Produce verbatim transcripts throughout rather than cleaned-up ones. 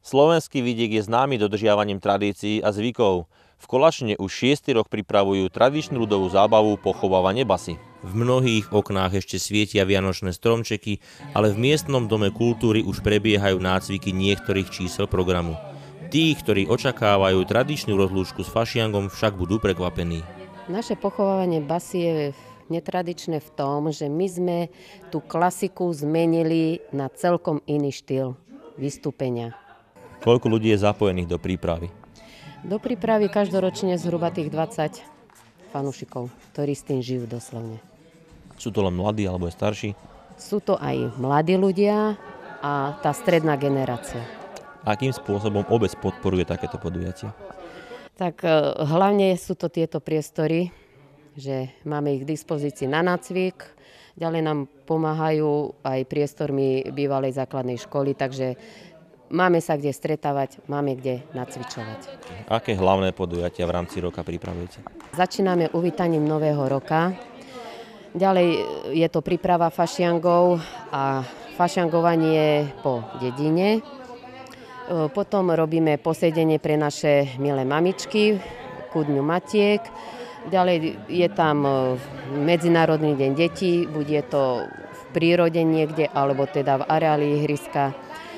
Slovenský vidiek je známy dodržiavaním tradícií a zvykov. V Kolašine už šiesty rok pripravujú tradičnú ľudovú zábavu pochovávanie basy. V mnohých oknách ešte svietia vianočné stromčeky, ale v miestnom dome kultúry už prebiehajú nácviky niektorých čísel programu. Tí, ktorí očakávajú tradičnú rozlúčku s fašiangom, však budú prekvapení. Naše pochovávanie basy je netradičné v tom, že my sme tú klasiku zmenili na celkom iný štýl vystúpenia. Koľko ľudí je zapojených do prípravy? Do prípravy každoročne zhruba tých dvadsať fanúšikov, ktorí s tým žijú doslovne. Sú to len mladí alebo aj starší? Sú to aj mladí ľudia a tá stredná generácia. Akým spôsobom obec podporuje takéto podujatia? Tak hlavne sú to tieto priestory, že máme ich k dispozícii na nácvik. Ďalej nám pomáhajú aj priestormi bývalej základnej školy, takže máme sa kde stretávať, máme kde nacvičovať. Aké hlavné podujatia v rámci roka pripravujete? Začíname uvítaním nového roka. Ďalej je to príprava fašiangov a fašiangovanie po dedine. Potom robíme posedenie pre naše milé mamičky ku Dňu matiek. Ďalej je tam Medzinárodný deň detí, buď je to v prírode niekde, alebo teda v areáli ihriska.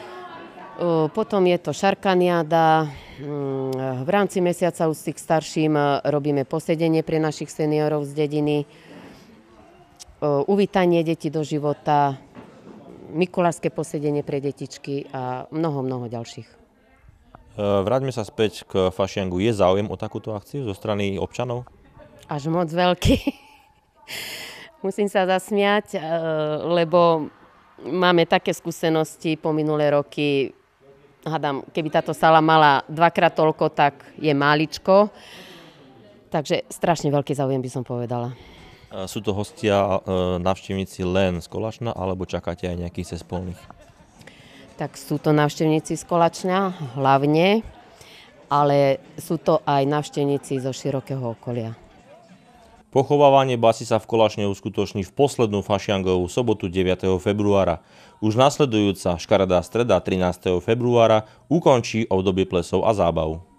Potom je to šarkaniáda. V rámci mesiaca úcty k starším robíme posedenie pre našich seniorov z dediny. Uvítanie detí do života, mikulášske posedenie pre detičky a mnoho, mnoho ďalších. Vráťme sa späť k fašiangu. Je záujem o takúto akciu zo strany občanov? Až moc veľký. Musím sa zasmiať, lebo máme také skúsenosti po minulé roky. Hádam, keby táto sala mala dvakrát toľko, tak je máličko. Takže strašne veľký záujem, by som povedala. Sú to hostia, návštevníci len z Kolašna, alebo čakáte aj nejakých cespolných? Tak sú to návštevníci z Kolašna hlavne, ale sú to aj návštevníci zo širokého okolia. Pochovávanie basy sa v Kolašne uskutoční v poslednú fašiangovú sobotu deviateho februára. Už nasledujúca škaredá streda trinásteho februára ukončí obdobie plesov a zábav.